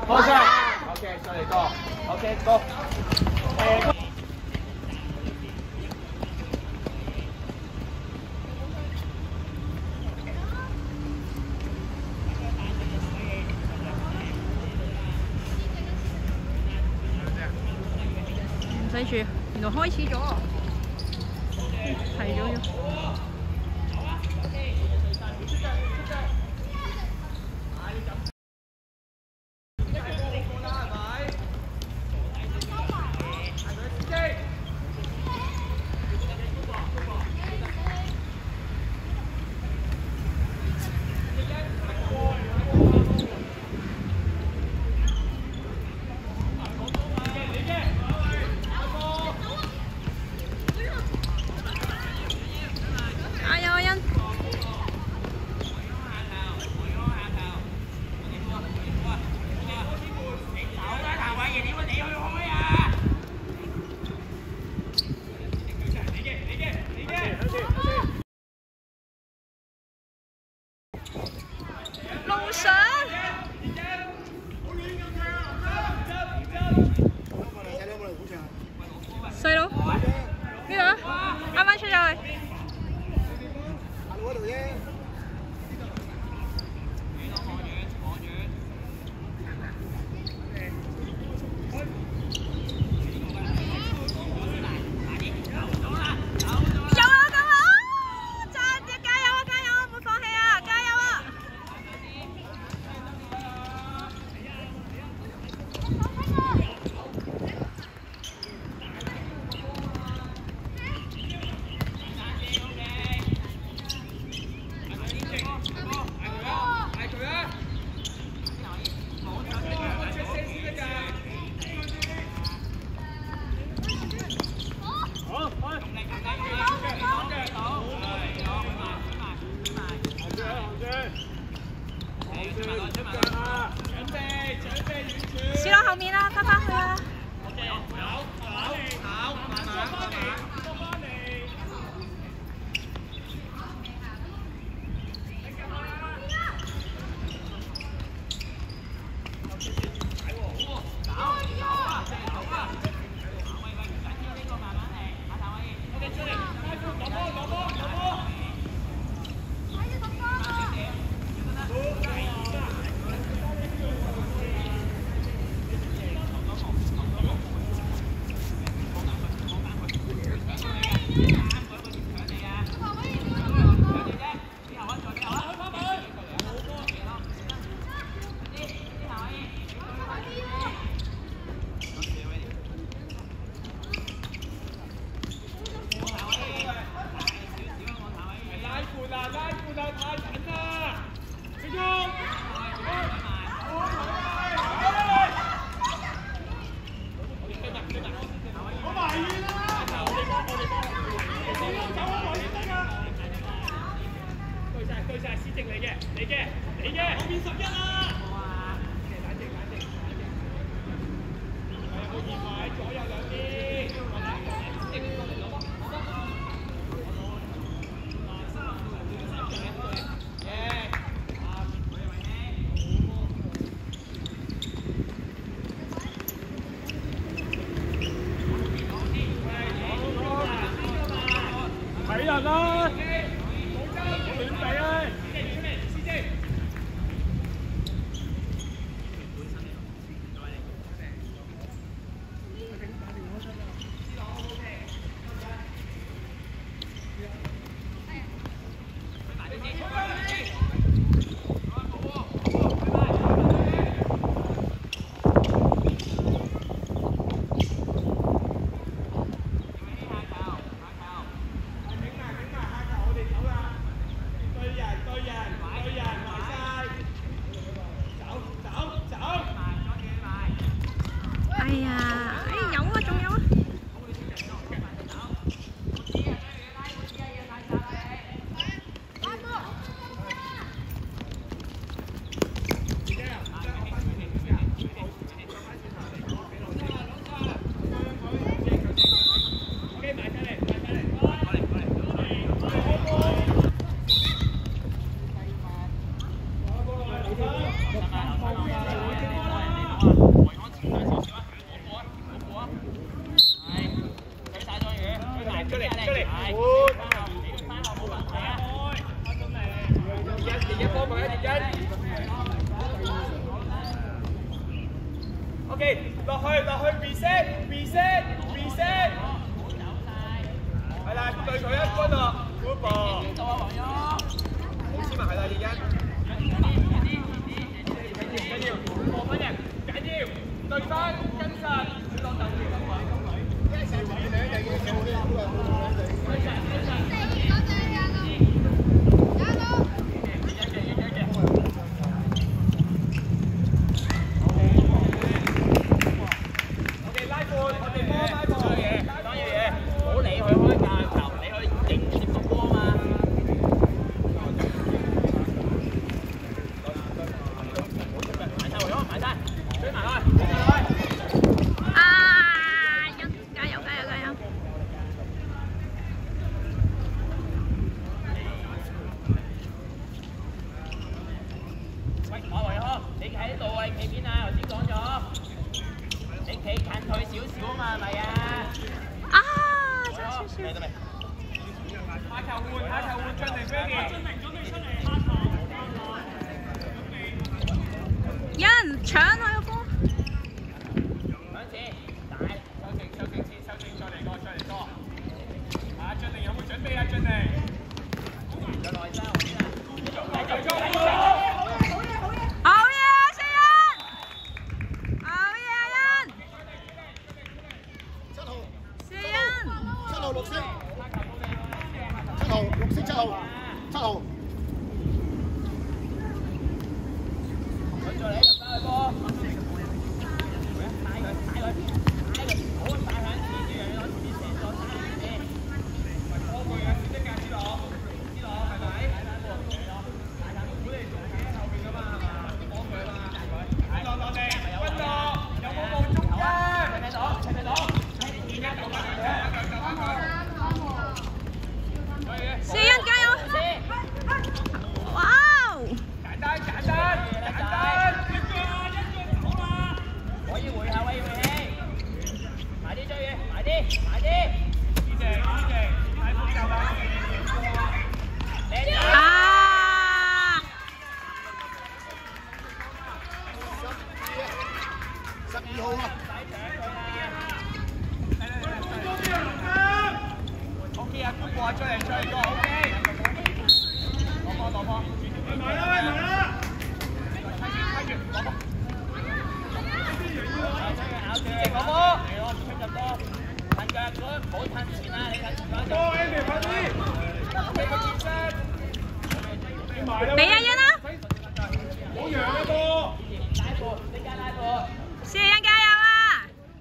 放下。OK， 所以 go。OK go。 唔使住，原來開始咗，係咗。 OK， 落去 reset， 係啦，對佢一分啊 ，good ball。冇黐埋係啦，認真。緊要，過分嘅，緊要，對翻跟實，小浪就要咁位。 有人搶我個波。 兩次，大，收正，再嚟過。啊，俊寧有冇準備啊？俊寧，有內爭， 好嘢，四人，好嘢，人。 7號綠色7號。 再嚟入翻去波。 四人加油！哇哦！ 簡單，可以回後，埋啲追嘢，埋啲，依隻，大風球啦！ 啊 ！12號啊！ OK 啊，good ball，出嚟個 OK。落波，埋啦！睇住，落波。咬住，落波。嚟咯，出入波，褪腳嗰唔好褪前啦，你褪前嗰度。波 Andy 快啲，俾佢轉身。 俾阿欣啦！ 好揚嘅波。拉波。 四人加油啊！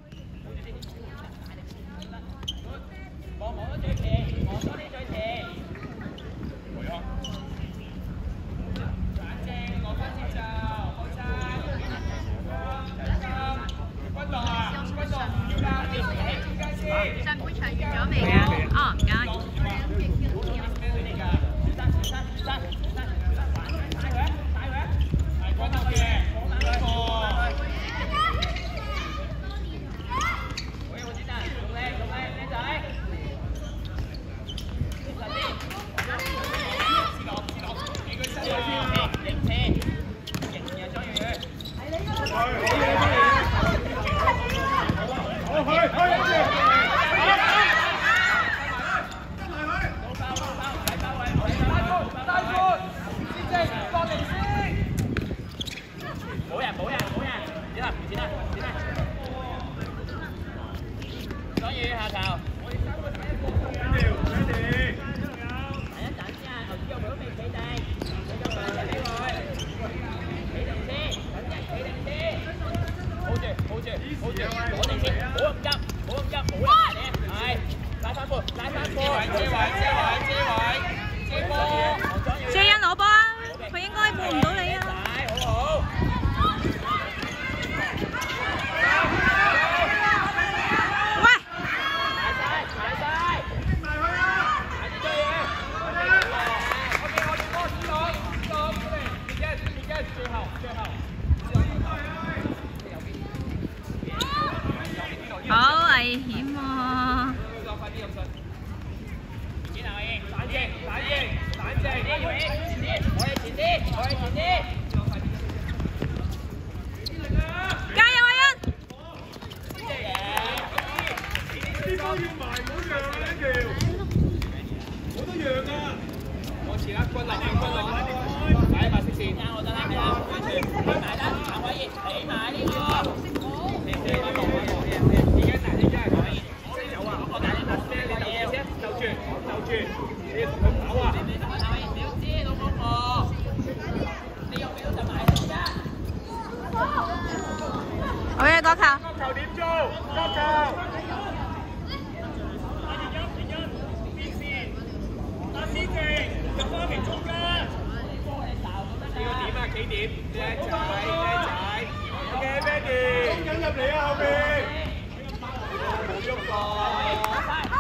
望多最前，望多啲最前。回啊！冷靜，攞翻節奏，好差。君樂啊，君樂唔要啦，你起中間先。 上半場完咗未啊？哦，唔該。四人攞波啊！佢應該過唔到你啊！ 幾點？叻仔，叻仔 ，OK，Mandy， 衝緊入嚟啊後邊，冇喐過。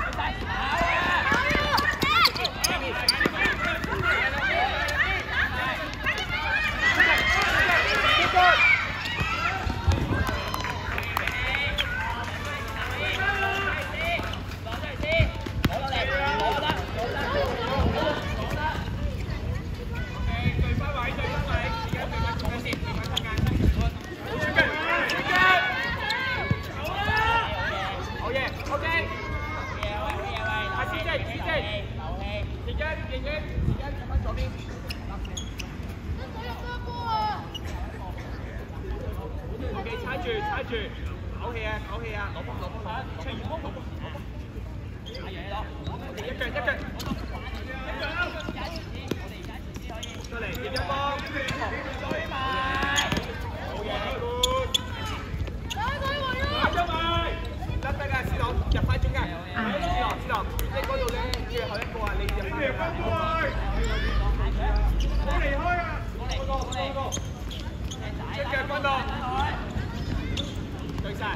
踩住，唞氣啊，攞波，出現波，踩嘢咯，一腳，過嚟接一波，追埋，好嘢，追埋，得㗎，思朗入翻中間，思朗，你嗰度咧最後一個啊，你入翻去，唔好離開啊，過，一腳關到。對晒，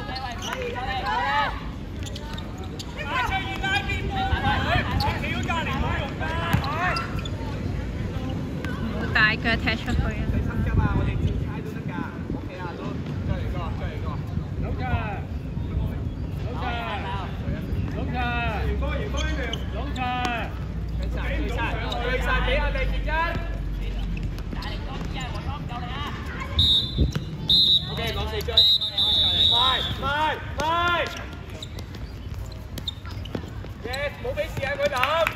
馬卓爾拉邊波，你要隔離冇用㗎， 冇大腳踢出去啊！ 第3級啊，我哋照猜都得㗎 ，OK 啊，都再嚟個，老陳，對晒，俾我哋傑恩。OK， 講4張。快！耶，冇俾時間佢諗。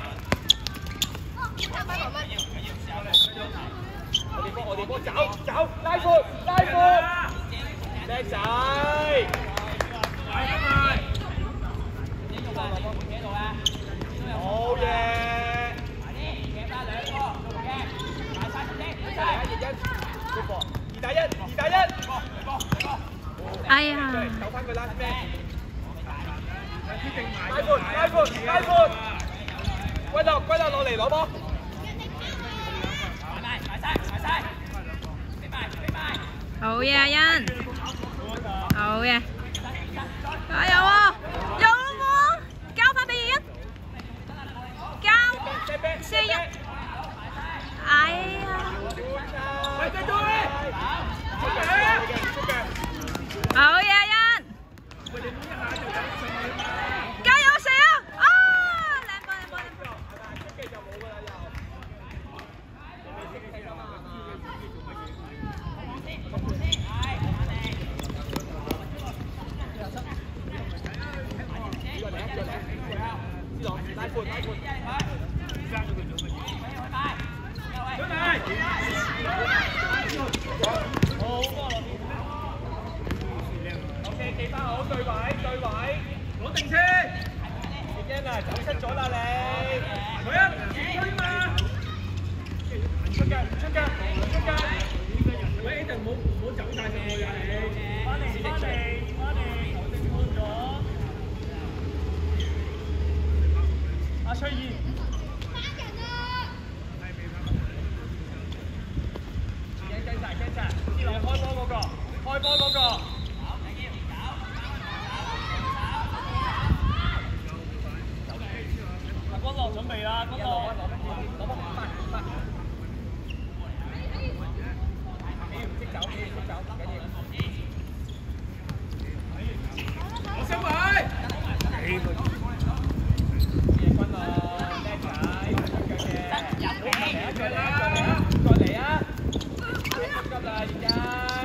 我哋波走，拉闊，叻仔。好嘢。2打1。 哎呀！ 走翻佢啦，咩？拉闊，歸落落嚟攞波。 好嘢，阿欣！好嘢！加油啊！有啦喎，交翻俾2欣，交4欣。哎呀！好嘢，阿欣！加油4啊！啊，靚波！ 企翻好，對位，攞定先。傑恩啊，走失咗啦你。佢啊，追嘛。出腳。喂，就唔好走晒上去啊你。翻嚟，頭先換咗。阿翠兒。驚晒。開波嗰個。君樂準備啦，君樂攞波快！你唔識走，唔緊要。我升位。君樂叻仔，再嚟啊！急啦，而家。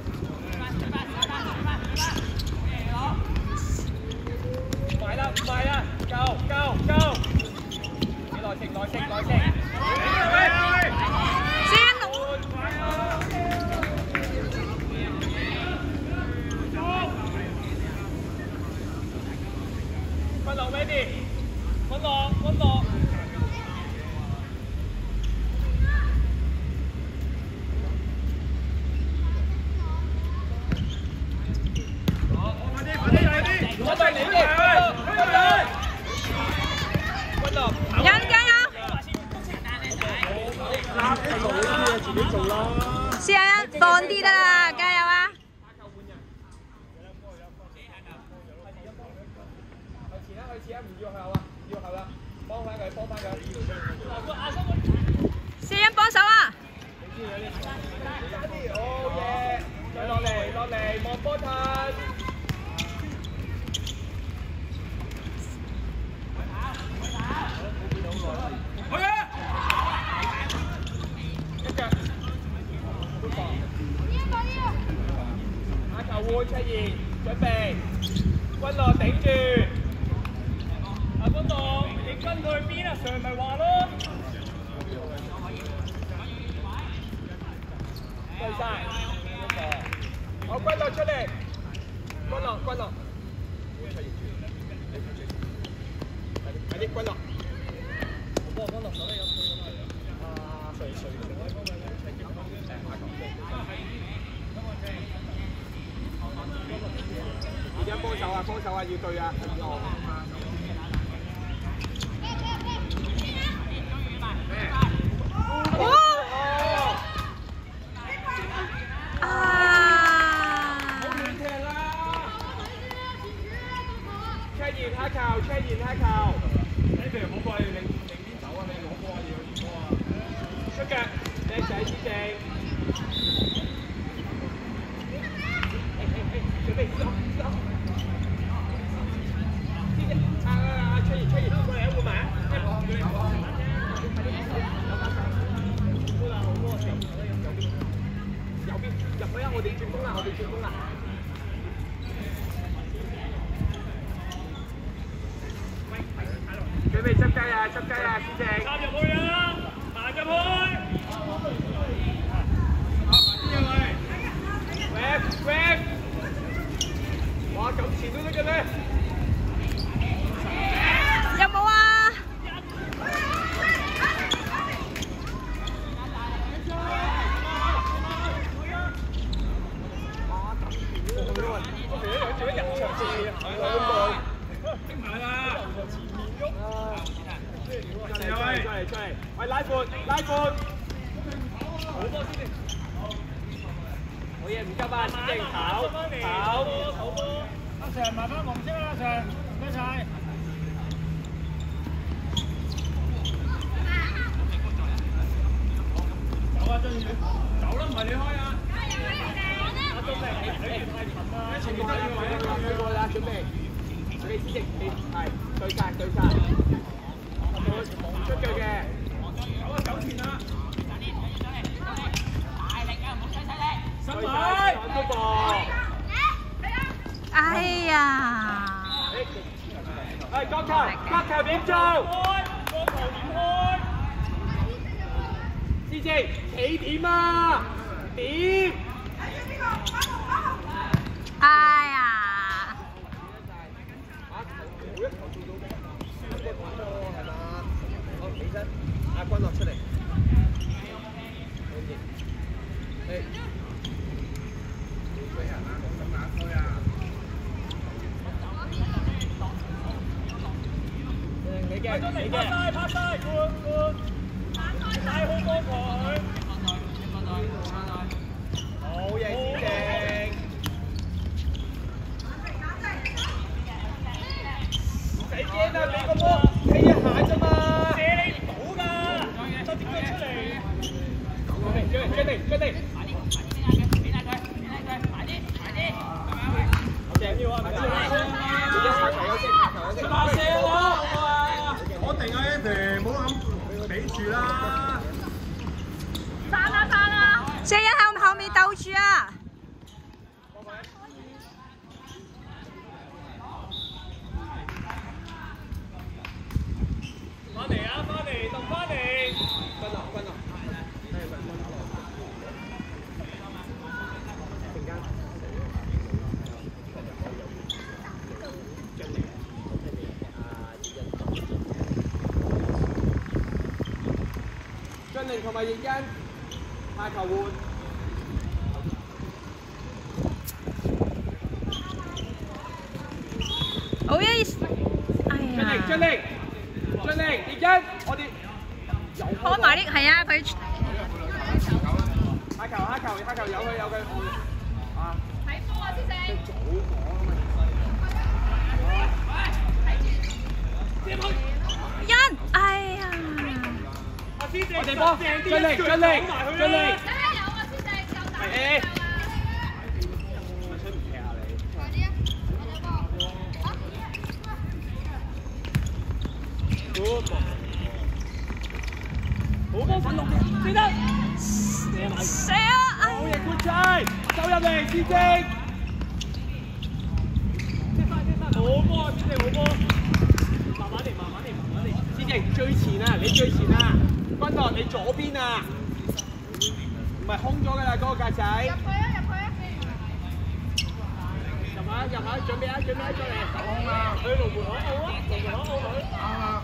唔係啦，夠！耐性。 先。 次啊，唔要後啊，要後啦，幫翻佢，幫翻佢。 謝欣幫手啊！ 好嘢，再落嚟，落嚟，望波塔。好嘢！一腳。下球換出現，準備，君樂頂住。阿君樂，你跟佢去邊啊？上咪話咯。對晒，好，君樂出嚟，君樂，君樂，快啲，君樂。不過君樂手咧有誰而家幫手啊，幫手啊，要對啊，黑球，出現黑球。你哋唔好過去領邊走啊！你攞波啊，要攞波啊！出腳，靚仔思靜。準備走。思靜，出現，過嚟換埋。右邊入去啊！我哋轉攻啦！準備執雞啊，思靜。插入去啊，行入去。Wave， 哇，咁前都得嘅咩？ 有冇啊？ 出嚟！喂，拉闊！好波先嚟！好嘢，唔急啊，思靜，跑！阿常，麻煩黃色啦，阿常，唔該晒。走啊，張宇，走啦，唔係你開啊！阿東明，你太近啦！前面得呢個位過啦，準備，你思靜，你係對晒。出腳嘅，走前啦！大力啊，唔好使力！身體，嗰個。 哎呀！ 係角球點做？角球點開？思靜，起點啊？點？ 哎呀！ 阿君樂出嚟。你嘅，拍晒，換，帶好波佢。好嘢，思靜。唔使驚啊，俾個波踢一下啫嘛。射你唔到㗎，就點樣出嚟？追嚟！快啲！好正要啊！下球休息。射我定啊 ，Andy， 唔好咁俾住啦。 散啦！謝欣喺後面鬥住啊！ 翻嚟，動翻嚟。君樂。張寧同埋奕欣下球換。 好嘢！ 張寧，奕欣，我哋開埋啲係啊，佢下球有佢啊！睇波啊，思靜。早講啊嘛。 地波，盡力，盡力，盡力。係。出唔踢啊你？好波粉落嘅，先得。 死啊！ 好嘢，觀察，走入嚟，志正。好波啊，志正，好波。慢慢嚟，慢慢嚟，慢慢嚟。志正最前啊，你最前啊。君樂，你左邊啊。唔係空咗㗎啦，嗰個格仔。入去啊！入下，準備啊，準備啊，再嚟。走空啊！去龍門口澳啊！龍門口澳佢。啱啊！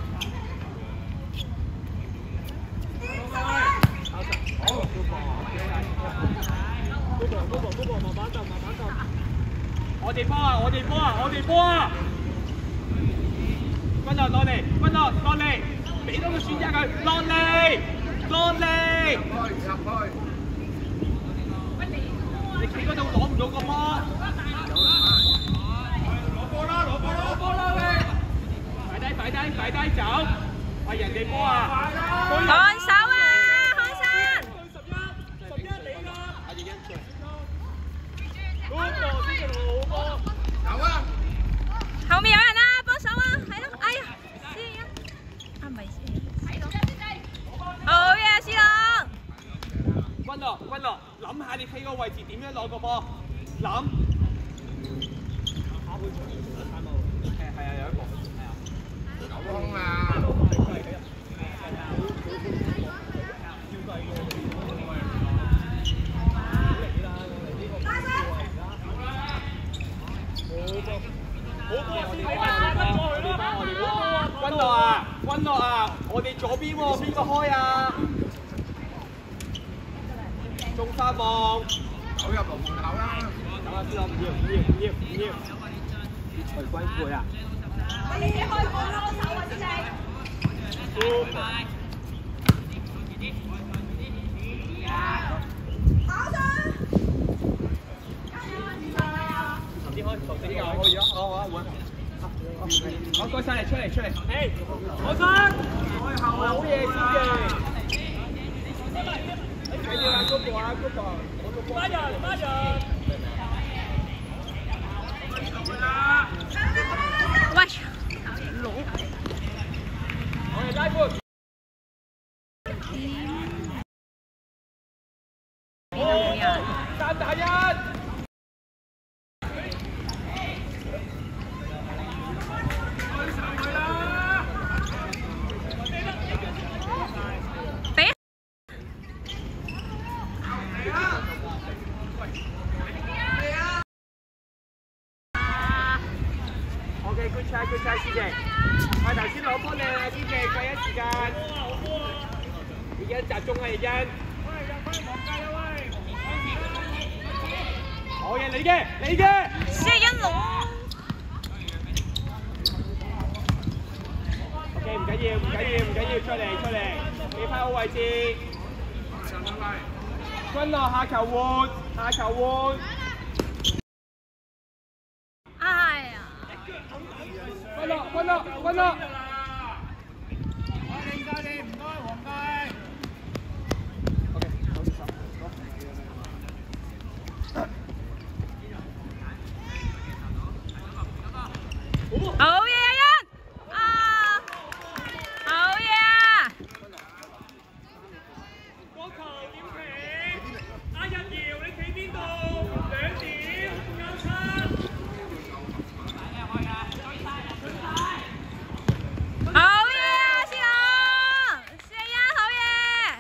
好。高步，慢慢鬥。我哋波啊！君樂落嚟，俾多個選擇佢，落嚟。你企嗰度攞唔到個波。攞波啦喂！擺低走，係人哋波啊！ 看手啊，康生！ 11你㗎。好波！有啊！ 後面有人啊，幫手啊，係咯，哎呀，思欣，啊唔係思欣，好嘢，思朗！ 君樂，諗下你企個位置點樣攞個波，諗。係啊，有一個。走空啊！君樂啊，我哋左邊喎，邊個開啊？中山望，走入龍門口啦！等下先，唔要，徐君佩啊！ 你開波攞手啊，先生！跑上！ 頭先開，可以啊，好換。好，該晒你出嚟。誒，我生，好嘢，小傑。睇住啊，嗰個，孖人。 喂，攞。 我哋拉波。3打1。good try 思傑，我頭先攞波你啊，思傑，第一時間。已經集中啦，已經。好嘢，你嘅。 思欣攞。 OK， 唔緊要，出嚟，企翻好位置。君樂下球換。 哎呀！ 君樂。唔該，黃雞。OK， 好嘢啊！啊，好嘢啊！ 個球點企？阿日堯，你企邊度？2點交叉。 好嘢啊，思朗！4-1，好嘢！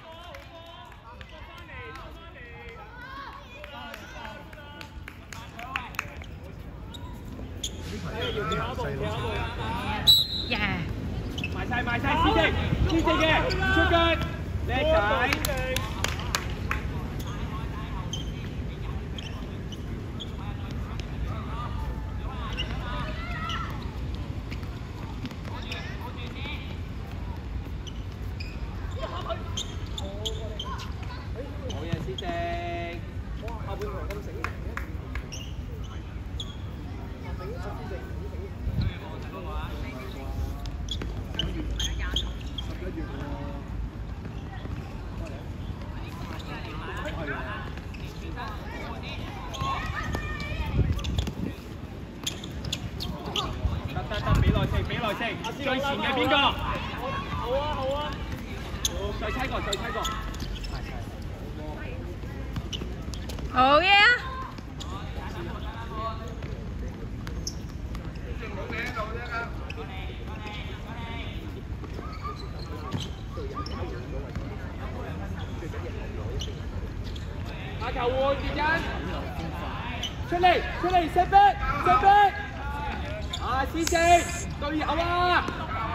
耶！埋晒，思傑嘅出腳，叻仔！ 來食，最前嘅邊個？好啊好啊，再猜過再猜過。 好嘢啊！ 下球換傑恩，出嚟 set back， 啊思正隊友啊！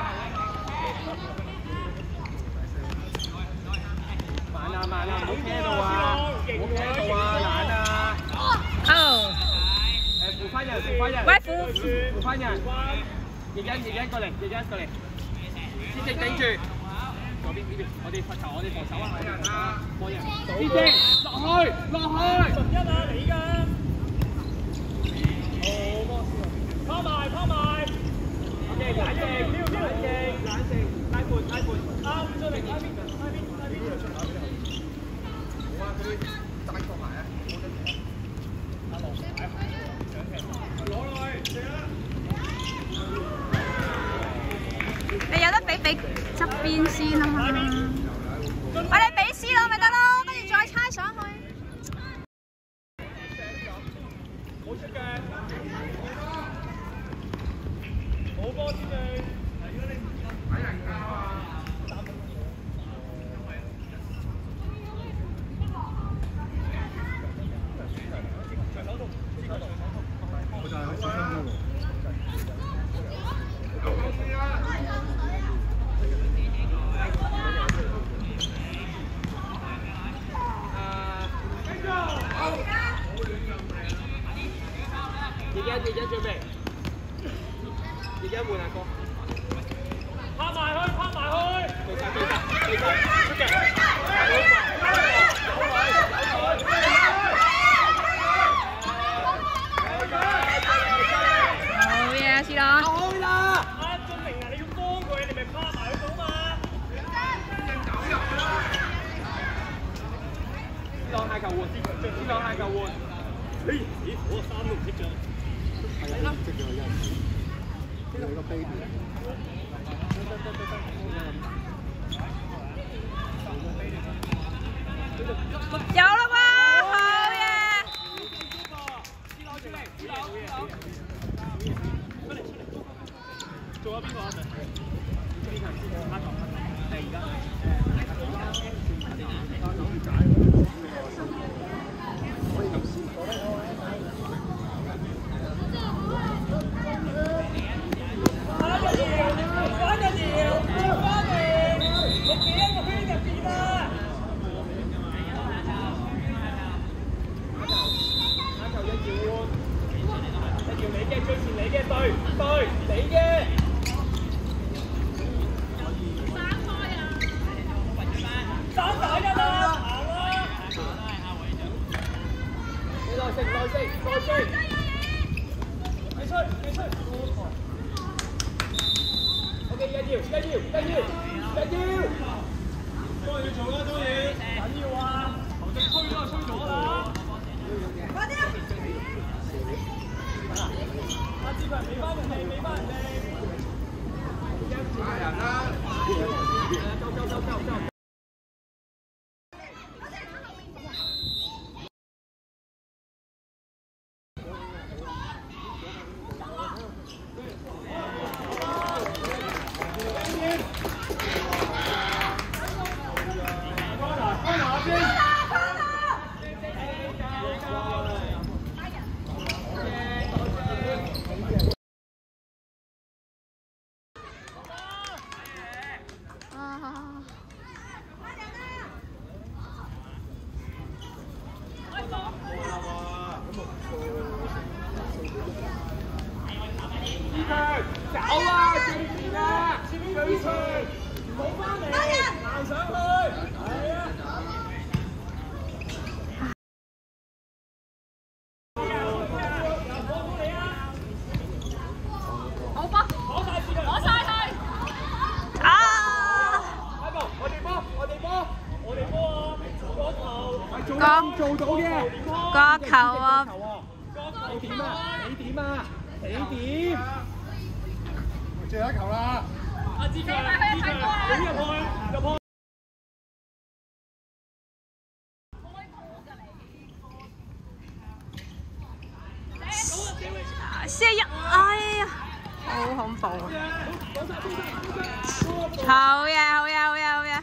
慢啊，唔好聽到啊，懶啊！ 哦。 扶翻人， 喂， 扶翻人，傑恩過嚟，思正頂住。嗰邊呢邊，我哋罰球，我哋防守啊！冇人，思正落去！11啊，你㗎！好，拋埋 ，OK， 冷靜，拉盤，啱出嚟，拉邊，好啊，佢帶過埋啊！阿龍，攞落去， 你有得俾側邊先啊嘛！我哋俾 C 朗咪得咯，跟住再猜上去。 好出嘅，好波先嚟。睇人㗎嘛！我就係小心嗰個。傑恩準備，傑恩換下歌，拋埋去，對晒，出嘅， 好嘢，C朗。 開啦！啱俊明啊，你要幫佢，你咪拋埋佢到嘛。C朗下球換，咦，我衫都唔識着。係啊，識咗一，呢個 baby。 有啦喎，好嘢！ 做咗邊個啊？呢場先，阿唐，係而家。走啊！正面啊！最前，唔好翻嚟，行上去。係啊！ 好波！ 攞晒佢！ 攞晒佢！啊！ 喺度，我哋波啊！個球，做到嘅， 個球啊！ 你點啊？你點？ 最後一球啦！ 阿志強，志強，你入去，入去。 射入，哎呀，好恐怖啊！好嘢，好嘢，好嘢，好嘢！